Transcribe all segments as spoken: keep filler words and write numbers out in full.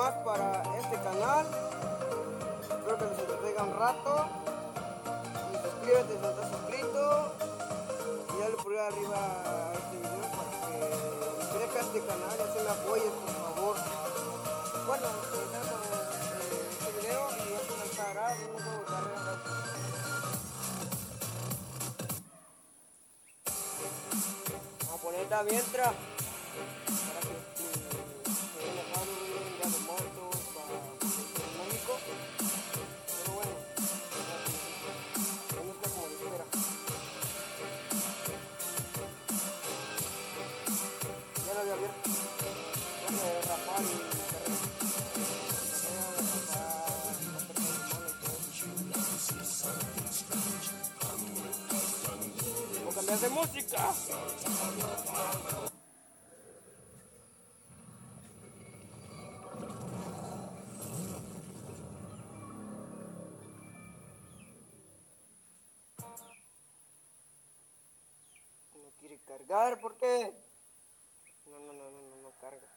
más para este canal. Espero que les entretenga un rato. Y suscríbete si no estás suscrito. Y dale por ahí arriba a este video para que crezca este canal y así me apoyes, por favor. Bueno, terminamos eh, este video y esto me estará un juego de carrera. Vamos a poner esta mientras para que se vea mejor un día de motos para México. Pero bueno, no está como de espera. Ya lo había abierto. Ya me rapar y carrera. Voy a cambiar de música. No quiere cargar, ¿por qué? No, no, no, no, no, no carga.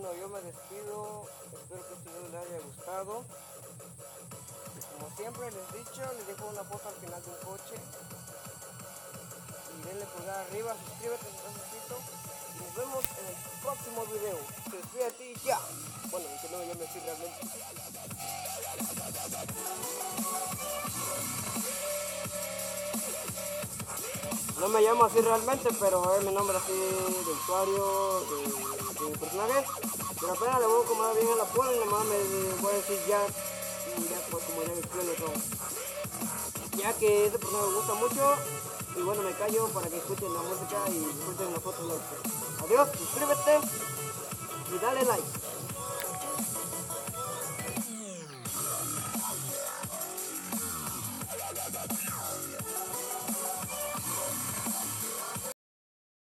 bueno, yo me despido. Espero que este video les haya gustado. Como siempre les he dicho, les dejo una foto al final de un coche. Y denle pulgar arriba, suscríbete si estás suscrito. Y nos vemos en el próximo video. Se despide a ti ya. Bueno, que no me llame así realmente. No me llamo así realmente, pero es mi nombre así de usuario, de, de mi personaje. Pero apenas le voy a acomodar bien a la pola y nomás me voy a decir ya, y ya pues como ya me explico todo. Ya que este personaje me gusta mucho, y bueno, me callo para que escuchen la música y disfruten las fotos. Adiós, suscríbete y dale like.